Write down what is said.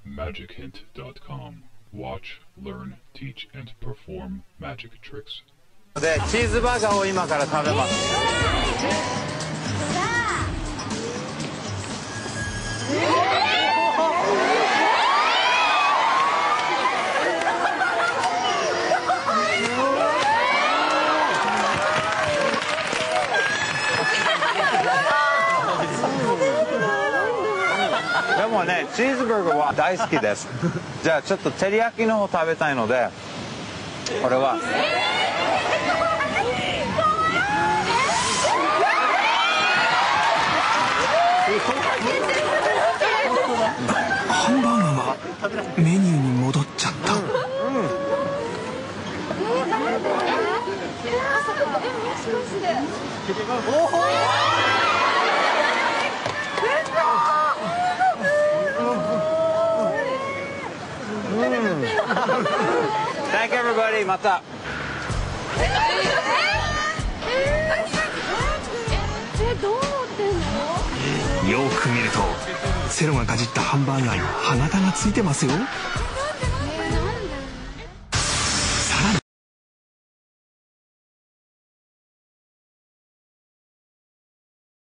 magichint.com. Watch, learn, teach, and perform magic tricks. でチーズバーガーを今から食べます。でもね、チーズバーガーは大好きです。じゃあちょっと照り焼きの方食べたいので、これは。 ハンバーガーがメニューに戻っちゃった。 Thank you everybody. また。 どうなってんの？ よく見るとセロがかじったハンバーガーに歯型がついてますよ。